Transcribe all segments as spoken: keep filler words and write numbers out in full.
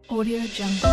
Audio Jungle.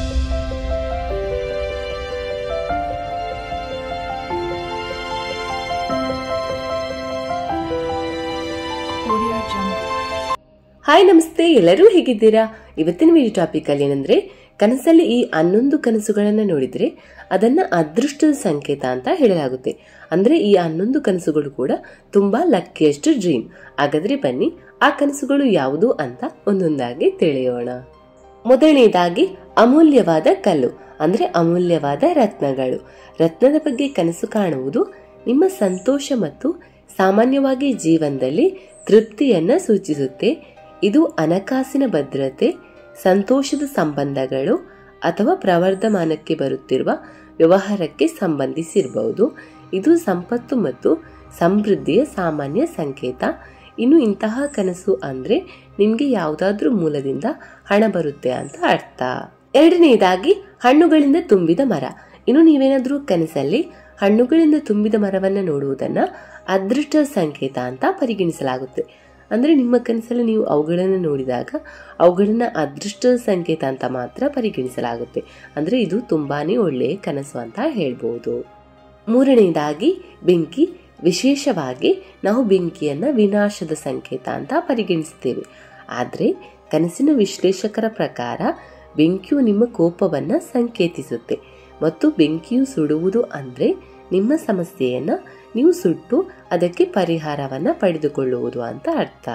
Hi ನಮಸ್ತೆ, ಎಲ್ಲರೂ ಹೇಗಿದ್ದೀರಾ? ಇವತ್ತಿನ ವಿಡಿಯೋ ಟಾಪಿಕ್ ಅಲ್ಲಿ ಏನಂದ್ರೆ, ಕನಸಲ್ಲಿ ಈ ಹನ್ನೊಂದು ಕನಸುಗಳನ್ನ ನೋಡಿದ್ರೆ ಅದನ್ನ ಅದೃಷ್ಟದ ಸಂಕೇತ ಅಂತ ಹೇಳಲಾಗುತ್ತೆ. ಅಂದ್ರೆ ಈ ಹನ್ನೊಂದು ಕನಸುಗಳು ಕೂಡ ತುಂಬಾ ಲಕ್ಕಿಯಸ್ಟ್ ಡ್ರೀಮ್. ಹಾಗಾದ್ರೆ ಬನ್ನಿ ಆ ಕನಸುಗಳು ಯಾವುದು ಅಂತ ಒಂದೊಂದಾಗಿ ತಿಳಿಯೋಣ. ಮೊದಲನೇದಾಗಿ ಅಮೂಲ್ಯವಾದ ಕಲ್ಲು ಅಂದ್ರೆ ಅಮೂಲ್ಯವಾದ ರತ್ನಗಳು. ರತ್ನದ ಬಗ್ಗೆ ಕನಸು ಕಾಣುವುದು ನಿಮ್ಮ ಸಂತೋಷ ಮತ್ತು ಸಾಮಾನ್ಯವಾಗಿ ಜೀವನದಲ್ಲಿ ತೃಪ್ತಿಯನ್ನ ಸೂಚಿಸುತ್ತೆ. ಇದು ಹಣಕಾಸಿನ ಭದ್ರತೆ, ಸಂತೋಷದ ಸಂಬಂಧಗಳು ಅಥವಾ ಪ್ರವರ್ಧಮಾನಕ್ಕೆ ಬರುತ್ತಿರುವ ವ್ಯವಹಾರಕ್ಕೆ ಸಂಬಂಧಿಸಿರಬಹುದು. ಇದು ಸಂಪತ್ತು ಮತ್ತು ಸಮೃದ್ಧಿಯ ಸಾಮಾನ್ಯ ಸಂಕೇತ. ಇನ್ನು ಇಂತಹ ಕನಸು ಅಂದ್ರೆ ನಿಮ್ಗೆ ಯಾವುದಾದ್ರೂ ಮೂಲದಿಂದ ಹಣ ಬರುತ್ತೆ ಅಂತ ಅರ್ಥ. ಎರಡನೇದಾಗಿ ಹಣ್ಣುಗಳಿಂದ ತುಂಬಿದ ಮರ. ಇನ್ನು ನೀವೇನಾದ್ರೂ ಕನಸಲ್ಲಿ ಹಣ್ಣುಗಳಿಂದ ತುಂಬಿದ ಮರವನ್ನ ನೋಡುವುದನ್ನ ಅದೃಷ್ಟದ ಸಂಕೇತ ಅಂತ ಪರಿಗಣಿಸಲಾಗುತ್ತೆ. ಅಂದ್ರೆ ನಿಮ್ಮ ಕನಸಲ್ಲಿ ನೀವು ಅವುಗಳನ್ನು ನೋಡಿದಾಗ ಅವುಗಳನ್ನ ಅದೃಷ್ಟದ ಸಂಕೇತ ಅಂತ ಮಾತ್ರ ಪರಿಗಣಿಸಲಾಗುತ್ತೆ. ಅಂದ್ರೆ ಇದು ತುಂಬಾನೇ ಒಳ್ಳೆಯ ಕನಸು ಅಂತ ಹೇಳ್ಬಹುದು. ಮೂರನೇದಾಗಿ ಬೆಂಕಿ. ವಿಶೇಷವಾಗಿ ನಾವು ಬೆಂಕಿಯನ್ನ ವಿನಾಶದ ಸಂಕೇತ ಅಂತ ಪರಿಗಣಿಸ್ತೇವೆ. ಆದ್ರೆ ಕನಸಿನ ವಿಶ್ಲೇಷಕರ ಪ್ರಕಾರ ಬೆಂಕಿಯು ನಿಮ್ಮ ಕೋಪವನ್ನ ಸಂಕೇತಿಸುತ್ತೆ ಮತ್ತು ಬೆಂಕಿಯು ಸುಡುವುದು ಅಂದ್ರೆ ನಿಮ್ಮ ಸಮಸ್ಯೆಯನ್ನ ನೀವು ಸುಟ್ಟು ಅದಕ್ಕೆ ಪರಿಹಾರವನ್ನ ಪಡೆದುಕೊಳ್ಳುವುದು ಅಂತ ಅರ್ಥ.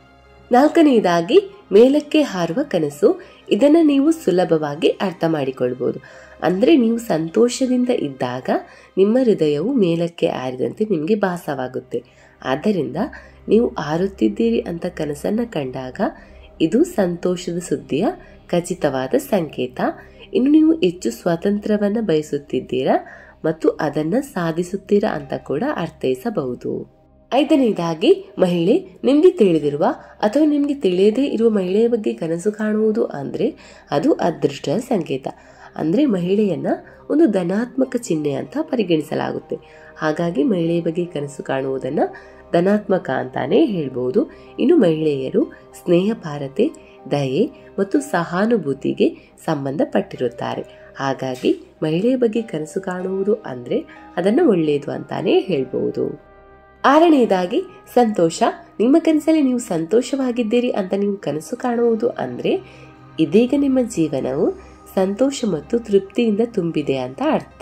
ನಾಲ್ಕನೆಯದಾಗಿ ಮೇಲಕ್ಕೆ ಹಾರುವ ಕನಸು. ಇದನ್ನ ನೀವು ಸುಲಭವಾಗಿ ಅರ್ಥ ಮಾಡಿಕೊಳ್ಬಹುದು. ಅಂದ್ರೆ ನೀವು ಸಂತೋಷದಿಂದ ಇದ್ದಾಗ ನಿಮ್ಮ ಹೃದಯವು ಮೇಲಕ್ಕೆ ಹಾರಿದಂತೆ ನಿಮ್ಗೆ ಭಾಸವಾಗುತ್ತೆ. ಆದ್ದರಿಂದ ನೀವು ಹಾರುತ್ತಿದ್ದೀರಿ ಅಂತ ಕನಸನ್ನ ಕಂಡಾಗ ಇದು ಸಂತೋಷದ ಸುದ್ದಿಯ ಖಚಿತವಾದ ಸಂಕೇತ. ಇನ್ನು ನೀವು ಹೆಚ್ಚು ಸ್ವಾತಂತ್ರ್ಯವನ್ನ ಬಯಸುತ್ತಿದ್ದೀರಾ ಮತ್ತು ಅದನ್ನ ಸಾಧಿಸುತ್ತೀರಾ ಅಂತ ಕೂಡ ಅರ್ಥೈಸಬಹುದು. ಐದನೇದಾಗಿ ಮಹಿಳೆ. ನಿಮ್ಗೆ ತಿಳಿದಿರುವ ಅಥವಾ ನಿಮ್ಗೆ ತಿಳಿಯದೇ ಇರುವ ಮಹಿಳೆಯ ಬಗ್ಗೆ ಕನಸು ಕಾಣುವುದು ಅಂದ್ರೆ ಅದು ಅದೃಷ್ಟದ ಸಂಕೇತ. ಅಂದ್ರೆ ಮಹಿಳೆಯನ್ನ ಒಂದು ಧನಾತ್ಮಕ ಚಿಹ್ನೆ ಅಂತ ಪರಿಗಣಿಸಲಾಗುತ್ತೆ. ಹಾಗಾಗಿ ಮಹಿಳೆಯ ಬಗ್ಗೆ ಕನಸು ಕಾಣುವುದನ್ನ ಧನಾತ್ಮಕ ಅಂತಾನೆ ಹೇಳ್ಬಹುದು. ಇನ್ನು ಮಹಿಳೆಯರು ಸ್ನೇಹಪಾರತೆ, ದಯೆ ಮತ್ತು ಸಹಾನುಭೂತಿಗೆ ಸಂಬಂಧಪಟ್ಟಿರುತ್ತಾರೆ. ಹಾಗಾಗಿ ಮಹಿಳೆಯ ಬಗ್ಗೆ ಕನಸು ಕಾಣುವುದು ಅಂದ್ರೆ ಅದನ್ನ ಒಳ್ಳೆಯದು ಅಂತಾನೆ ಹೇಳ್ಬಹುದು. ಆರನೆಯದಾಗಿ ಸಂತೋಷ. ನಿಮ್ಮ ಕನಸಲ್ಲಿ ನೀವು ಸಂತೋಷವಾಗಿದ್ದೀರಿ ಅಂತ ನೀವು ಕನಸು ಕಾಣುವುದು ಅಂದ್ರೆ ಇದೀಗ ನಿಮ್ಮ ಜೀವನವು ಸಂತೋಷ ಮತ್ತು ತೃಪ್ತಿಯಿಂದ ತುಂಬಿದೆ ಅಂತ ಅರ್ಥ.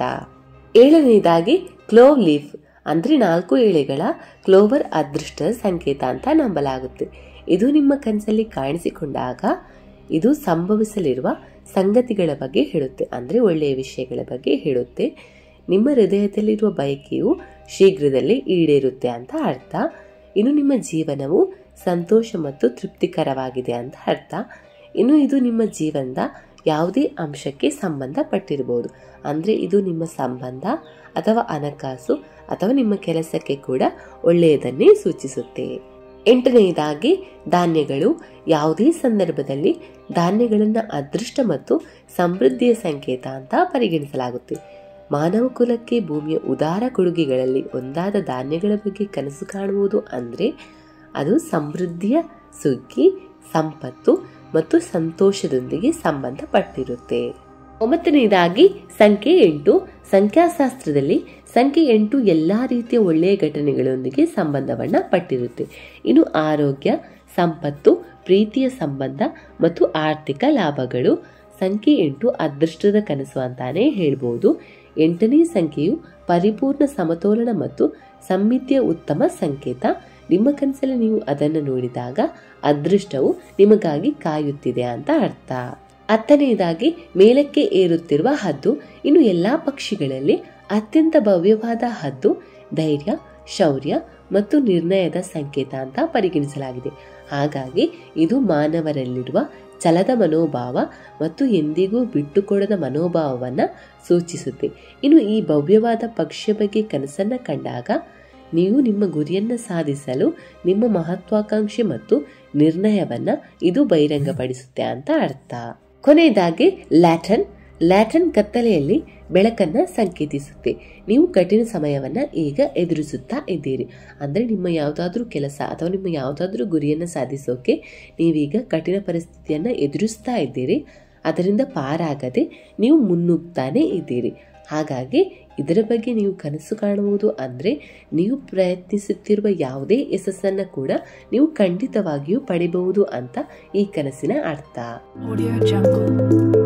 ಏಳನೆಯದಾಗಿ ಕ್ಲೋವ್ ಲೀಫ್ ಅಂದ್ರೆ ನಾಲ್ಕು ಎಳೆಗಳ ಕ್ಲೋವರ್ ಅದೃಷ್ಟದ ಸಂಕೇತ ಅಂತ ನಂಬಲಾಗುತ್ತೆ. ಇದು ನಿಮ್ಮ ಕನಸಲ್ಲಿ ಕಾಣಿಸಿಕೊಂಡಾಗ ಇದು ಸಂಭವಿಸಲಿರುವ ಸಂಗತಿಗಳ ಬಗ್ಗೆ ಹೇಳುತ್ತೆ. ಅಂದ್ರೆ ಒಳ್ಳೆಯ ವಿಷಯಗಳ ಬಗ್ಗೆ ಹೇಳುತ್ತೆ. ನಿಮ್ಮ ಹೃದಯದಲ್ಲಿರುವ ಬಯಕೆಯು ಶೀಘ್ರದಲ್ಲೇ ಈಡೇರುತ್ತೆ ಅಂತ ಅರ್ಥ. ಇನ್ನು ನಿಮ್ಮ ಜೀವನವು ಸಂತೋಷ ಮತ್ತು ತೃಪ್ತಿಕರವಾಗಿದೆ ಅಂತ ಅರ್ಥ. ಇನ್ನು ಇದು ನಿಮ್ಮ ಜೀವನದ ಯಾವುದೇ ಅಂಶಕ್ಕೆ ಸಂಬಂಧಪಟ್ಟಿರಬಹುದು. ಅಂದ್ರೆ ಇದು ನಿಮ್ಮ ಸಂಬಂಧ ಅಥವಾ ಹಣಕಾಸು ಅಥವಾ ನಿಮ್ಮ ಕೆಲಸಕ್ಕೆ ಕೂಡ ಒಳ್ಳೆಯದನ್ನೇ ಸೂಚಿಸುತ್ತೆ. ಎಂಟನೆಯದಾಗಿ ಧಾನ್ಯಗಳು. ಯಾವುದೇ ಸಂದರ್ಭದಲ್ಲಿ ಧಾನ್ಯಗಳನ್ನ ಅದೃಷ್ಟ ಮತ್ತು ಸಮೃದ್ಧಿಯ ಸಂಕೇತ ಅಂತ ಪರಿಗಣಿಸಲಾಗುತ್ತೆ. ಮಾನವ ಕುಲಕ್ಕೆ ಭೂಮಿಯ ಉದಾರ ಕೊಡುಗೆಗಳಲ್ಲಿ ಒಂದಾದ ಧಾನ್ಯಗಳ ಬಗ್ಗೆ ಕನಸು ಕಾಣುವುದು ಅಂದ್ರೆ ಅದು ಸಮೃದ್ಧಿಯ ಸುಗ್ಗಿ, ಸಂಪತ್ತು ಮತ್ತು ಸಂತೋಷದೊಂದಿಗೆ ಸಂಬಂಧಪಟ್ಟಿರುತ್ತೆ. ಒಂಬತ್ತನೆಯದಾಗಿ ಸಂಖ್ಯೆ ಎಂಟು. ಸಂಖ್ಯಾಶಾಸ್ತ್ರದಲ್ಲಿ ಸಂಖ್ಯೆ ಎಂಟು ಎಲ್ಲಾ ರೀತಿಯ ಒಳ್ಳೆಯ ಘಟನೆಗಳೊಂದಿಗೆ ಸಂಬಂಧವನ್ನ ಪಟ್ಟಿರುತ್ತೆ. ಇನ್ನು ಆರೋಗ್ಯ, ಸಂಪತ್ತು, ಪ್ರೀತಿಯ ಸಂಬಂಧ ಮತ್ತು ಆರ್ಥಿಕ ಲಾಭಗಳು. ಸಂಖ್ಯೆ ಎಂಟು ಅದೃಷ್ಟದ ಕನಸು ಅಂತಾನೆ ಹೇಳ್ಬಹುದು. ಎಂಟನೇ ಸಂಖ್ಯೆಯು ಪರಿಪೂರ್ಣ ಸಮತೋಲನ ಮತ್ತು ಸಮ್ಮಿತಿಯ ಉತ್ತಮ ಸಂಕೇತ. ನಿಮ್ಮ ಕನಸಲ್ಲಿ ನೀವು ಅದನ್ನು ನೋಡಿದಾಗ ಅದೃಷ್ಟವು ನಿಮಗಾಗಿ ಕಾಯುತ್ತಿದೆ ಅಂತ ಅರ್ಥ. ಹತ್ತನೆಯದಾಗಿ ಮೇಲಕ್ಕೆ ಏರುತ್ತಿರುವ ಹದ್ದು. ಇನ್ನು ಎಲ್ಲಾ ಪಕ್ಷಿಗಳಲ್ಲಿ ಅತ್ಯಂತ ಭವ್ಯವಾದ ಹದ್ದು ಧೈರ್ಯ, ಶೌರ್ಯ ಮತ್ತು ನಿರ್ಣಯದ ಸಂಕೇತ ಅಂತ ಪರಿಗಣಿಸಲಾಗಿದೆ. ಹಾಗಾಗಿ ಇದು ಮಾನವರಲ್ಲಿರುವ ಛಲದ ಮನೋಭಾವ ಮತ್ತು ಎಂದಿಗೂ ಬಿಟ್ಟುಕೊಡದ ಮನೋಭಾವವನ್ನ ಸೂಚಿಸುತ್ತೆ. ಇನ್ನು ಈ ಭವ್ಯವಾದ ಪಕ್ಷಿಯ ಬಗ್ಗೆ ಕನಸನ್ನ ಕಂಡಾಗ ನೀವು ನಿಮ್ಮ ಗುರಿಯನ್ನ ಸಾಧಿಸಲು ನಿಮ್ಮ ಮಹತ್ವಾಕಾಂಕ್ಷೆ ಮತ್ತು ನಿರ್ಣಯವನ್ನ ಇದು ಬಹಿರಂಗಪಡಿಸುತ್ತೆ ಅಂತ ಅರ್ಥ. ಕೊನೆಯದಾಗಿ ಲ್ಯಾಟರ್ನ್. ಲ್ಯಾಟರ್ನ್ ಕತ್ತಲೆಯಲ್ಲಿ ಬೆಳಕನ್ನ ಸಂಕೇತಿಸುತ್ತೆ. ನೀವು ಕಠಿಣ ಸಮಯವನ್ನ ಈಗ ಎದುರಿಸುತ್ತಾ ಇದ್ದೀರಿ. ಅಂದ್ರೆ ನಿಮ್ಮ ಯಾವುದಾದ್ರೂ ಕೆಲಸ ಅಥವಾ ನಿಮ್ಮ ಯಾವುದಾದ್ರೂ ಗುರಿಯನ್ನ ಸಾಧಿಸೋಕೆ ನೀವೀಗ ಕಠಿಣ ಪರಿಸ್ಥಿತಿಯನ್ನ ಎದುರಿಸ್ತಾ ಇದ್ದೀರಿ. ಅದರಿಂದ ಪಾರಾಗದೆ ನೀವು ಮುನ್ನುಗ್ತಾನೆ ಇದ್ದೀರಿ. ಹಾಗಾಗಿ ಇದರ ಬಗ್ಗೆ ನೀವು ಕನಸು ಕಾಣುವುದು ಅಂದರೆ ನೀವು ಪ್ರಯತ್ನಿಸುತ್ತಿರುವ ಯಾವುದೇ ಯಶಸ್ಸನ್ನು ಕೂಡ ನೀವು ಖಂಡಿತವಾಗಿಯೂ ಪಡಿಬಹುದು ಅಂತ ಈ ಕನಸಿನ ಅರ್ಥ.